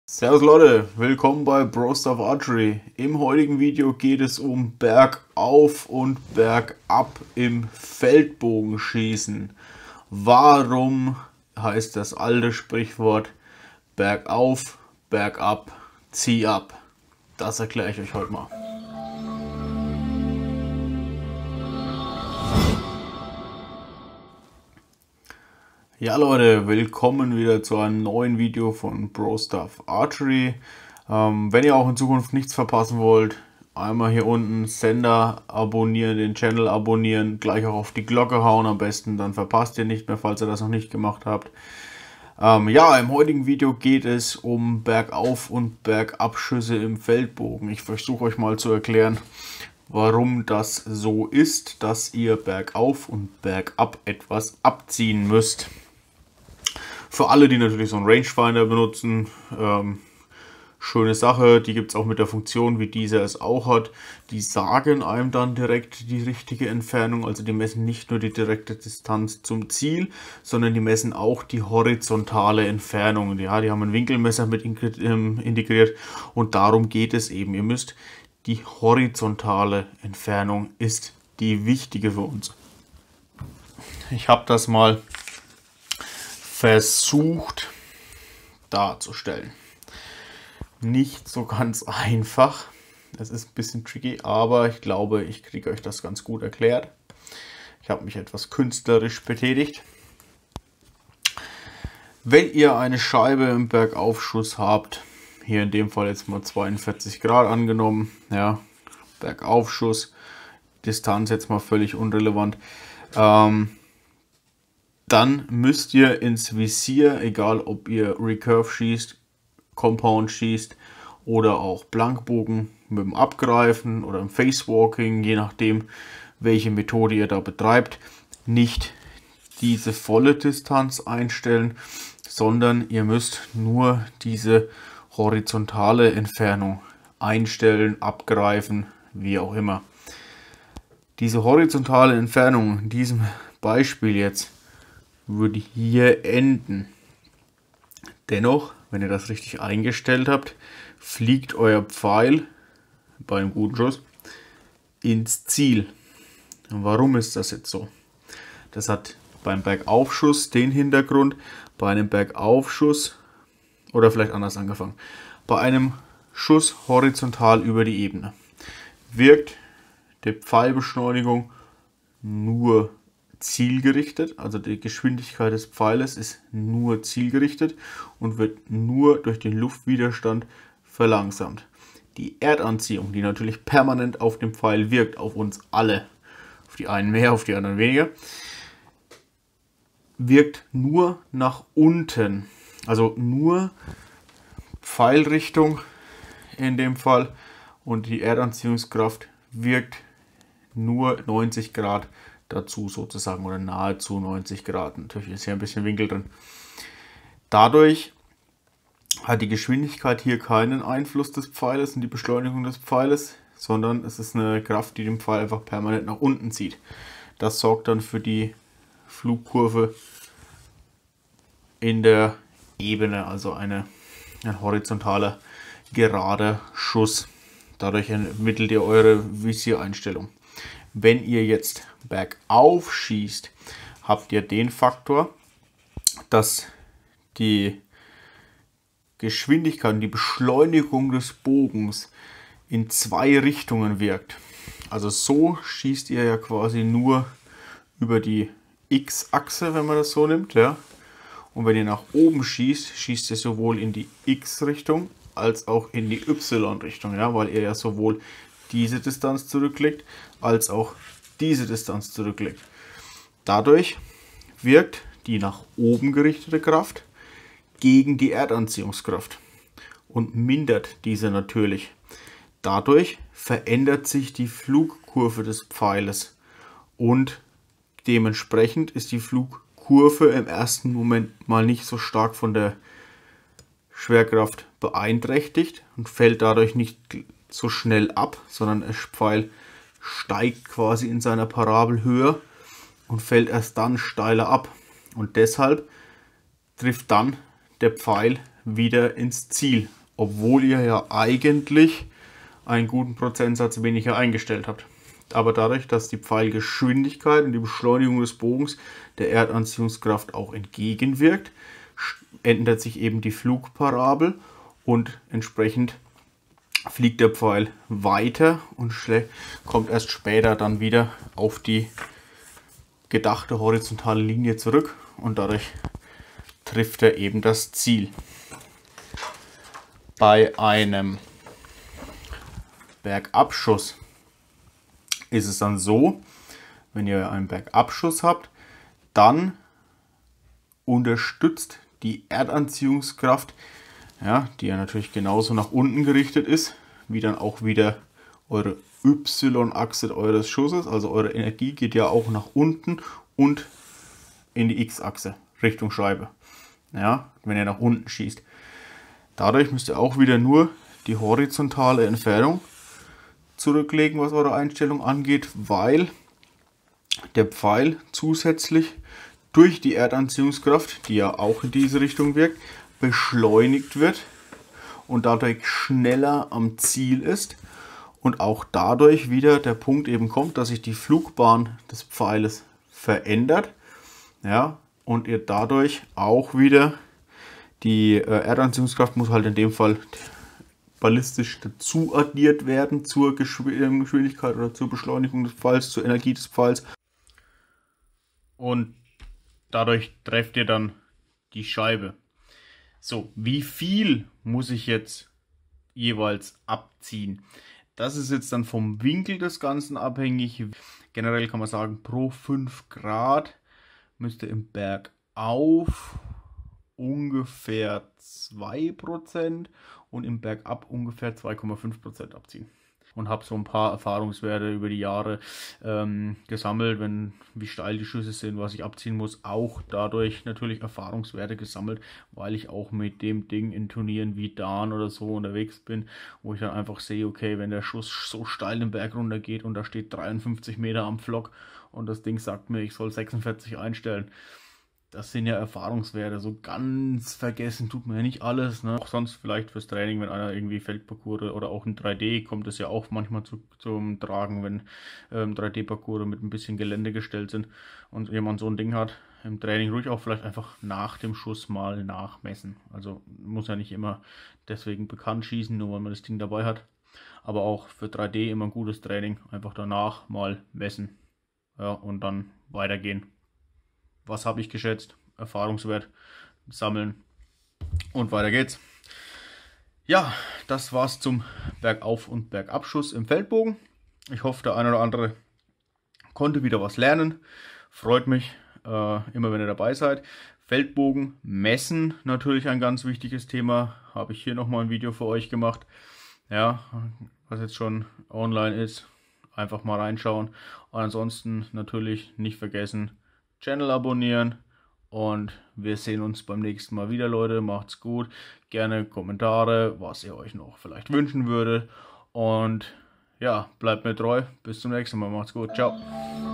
Servus Leute, willkommen bei BroStuff Archery. Im heutigen Video geht es um Bergauf und Bergab im Feldbogenschießen. Warum heißt das alte Sprichwort Bergauf, Bergab, zieh ab? Das erkläre ich euch heute mal. Ja Leute, willkommen wieder zu einem neuen Video von BroStuff Archery. Wenn ihr auch in Zukunft nichts verpassen wollt, einmal hier unten Sender abonnieren, den Channel abonnieren, gleich auch auf die Glocke hauen am besten, dann verpasst ihr nicht mehr, falls ihr das noch nicht gemacht habt. Ja, im heutigen Video geht es um Bergauf- und Bergabschüsse im Feldbogen. Ich versuche euch mal zu erklären, warum das so ist, dass ihr bergauf und bergab etwas abziehen müsst. Für alle, die natürlich so einen Rangefinder benutzen, schöne Sache, die gibt es auch mit der Funktion, wie dieser es auch hat. Die sagen einem dann direkt die richtige Entfernung, also die messen nicht nur die direkte Distanz zum Ziel, sondern die messen auch die horizontale Entfernung. Ja, die haben ein Winkelmesser mit integriert und darum geht es eben. Ihr müsst, die horizontale Entfernung ist die wichtige für uns. Ich habe das mal versucht darzustellen. Nicht so ganz einfach. Das ist ein bisschen tricky, aber ich glaube, ich kriege euch das ganz gut erklärt. Ich habe mich etwas künstlerisch betätigt. Wenn ihr eine Scheibe im Bergaufschuss habt, hier in dem Fall jetzt mal 42 Grad angenommen, ja, Bergaufschuss, Distanz jetzt mal völlig unrelevant, dann müsst ihr ins Visier, egal ob ihr Recurve schießt, Compound schießt oder auch Blankbogen mit dem Abgreifen oder im Facewalking, je nachdem welche Methode ihr da betreibt, nicht diese volle Distanz einstellen, sondern ihr müsst nur diese horizontale Entfernung einstellen, abgreifen, wie auch immer. Diese horizontale Entfernung in diesem Beispiel jetzt würde hier enden. Dennoch, wenn ihr das richtig eingestellt habt, fliegt euer Pfeil bei einem guten Schuss ins Ziel. Und warum ist das jetzt so? Das hat beim Bergaufschuss den Hintergrund, bei einem Bergaufschuss, oder vielleicht anders angefangen, bei einem Schuss horizontal über die Ebene wirkt die Pfeilbeschleunigung nur zielgerichtet, also die Geschwindigkeit des Pfeiles ist nur zielgerichtet und wird nur durch den Luftwiderstand verlangsamt. Die Erdanziehung, die natürlich permanent auf dem Pfeil wirkt, auf uns alle, auf die einen mehr, auf die anderen weniger, wirkt nur nach unten, also nur Pfeilrichtung in dem Fall, und die Erdanziehungskraft wirkt nur 90 Grad dazu sozusagen, oder nahezu 90 Grad. Natürlich ist hier ein bisschen Winkel drin. Dadurch hat die Geschwindigkeit hier keinen Einfluss des Pfeiles und die Beschleunigung des Pfeiles, sondern es ist eine Kraft, die den Pfeil einfach permanent nach unten zieht. Das sorgt dann für die Flugkurve in der Ebene, also ein horizontaler, gerader Schuss. Dadurch ermittelt ihr eure Visiereinstellung. Wenn ihr jetzt bergauf schießt, habt ihr den Faktor, dass die Geschwindigkeit und die Beschleunigung des Bogens in zwei Richtungen wirkt. Also so schießt ihr ja quasi nur über die X-Achse, wenn man das so nimmt, ja. Und wenn ihr nach oben schießt, schießt ihr sowohl in die X-Richtung als auch in die Y-Richtung, ja, weil ihr ja sowohl diese Distanz zurücklegt, als auch diese Distanz zurücklegt. Dadurch wirkt die nach oben gerichtete Kraft gegen die Erdanziehungskraft und mindert diese natürlich. Dadurch verändert sich die Flugkurve des Pfeiles und dementsprechend ist die Flugkurve im ersten Moment mal nicht so stark von der Schwerkraft beeinträchtigt und fällt dadurch nicht so schnell ab, sondern der Pfeil steigt quasi in seiner Parabel höher und fällt erst dann steiler ab. Und deshalb trifft dann der Pfeil wieder ins Ziel, obwohl ihr ja eigentlich einen guten Prozentsatz weniger eingestellt habt. Aber dadurch, dass die Pfeilgeschwindigkeit und die Beschleunigung des Bogens der Erdanziehungskraft auch entgegenwirkt, ändert sich eben die Flugparabel und entsprechend fliegt der Pfeil weiter und kommt erst später dann wieder auf die gedachte horizontale Linie zurück und dadurch trifft er eben das Ziel. Bei einem Bergabschuss ist es dann so, wenn ihr einen Bergabschuss habt, dann unterstützt die Erdanziehungskraft, ja, die ja natürlich genauso nach unten gerichtet ist, wie dann auch wieder eure Y-Achse eures Schusses, also eure Energie geht ja auch nach unten und in die X-Achse, Richtung Scheibe, ja, wenn ihr nach unten schießt. Dadurch müsst ihr auch wieder nur die horizontale Entfernung zurücklegen, was eure Einstellung angeht, weil der Pfeil zusätzlich durch die Erdanziehungskraft, die ja auch in diese Richtung wirkt, beschleunigt wird und dadurch schneller am Ziel ist und auch dadurch wieder der Punkt eben kommt, dass sich die Flugbahn des Pfeiles verändert, ja, und ihr dadurch auch wieder die Erdanziehungskraft muss halt in dem Fall ballistisch dazu addiert werden zur Geschwindigkeit oder zur Beschleunigung des Pfeils, zur Energie des Pfeils. Und dadurch trefft ihr dann die Scheibe. So, wie viel muss ich jetzt jeweils abziehen? Das ist jetzt dann vom Winkel des Ganzen abhängig. Generell kann man sagen, pro 5 Grad müsste im Bergauf ungefähr 2% und im Bergab ungefähr 2,5% abziehen. Und habe so ein paar Erfahrungswerte über die Jahre gesammelt, wie steil die Schüsse sind, was ich abziehen muss. Auch dadurch natürlich Erfahrungswerte gesammelt, weil ich auch mit dem Ding in Turnieren wie Dan oder so unterwegs bin, wo ich dann einfach sehe, okay, wenn der Schuss so steil den Berg runter geht und da steht 53 Meter am Pflock und das Ding sagt mir, ich soll 46 einstellen. Das sind ja Erfahrungswerte, so ganz vergessen tut man ja nicht alles, ne? Auch sonst vielleicht fürs Training, wenn einer irgendwie Feldparcours oder auch in 3D kommt es ja auch manchmal zum Tragen, wenn 3D-Parcours mit ein bisschen Gelände gestellt sind und jemand so ein Ding hat. Im Training ruhig auch vielleicht einfach nach dem Schuss mal nachmessen. Also muss ja nicht immer deswegen bekannt schießen, nur weil man das Ding dabei hat. Aber auch für 3D immer ein gutes Training, einfach danach mal messen, ja, und dann weitergehen. Was habe ich geschätzt? Erfahrungswert sammeln und weiter geht's. Ja, das war's zum Bergauf- und Bergabschuss im Feldbogen. Ich hoffe, der eine oder andere konnte wieder was lernen. Freut mich immer, wenn ihr dabei seid. Feldbogen messen, natürlich ein ganz wichtiges Thema. Habe ich hier nochmal ein Video für euch gemacht. Ja, was jetzt schon online ist, einfach mal reinschauen. Und ansonsten natürlich nicht vergessen, Channel abonnieren und wir sehen uns beim nächsten Mal wieder, Leute. Macht's gut. Gerne Kommentare, was ihr euch noch vielleicht wünschen würdet. Und ja, bleibt mir treu. Bis zum nächsten Mal. Macht's gut. Ciao.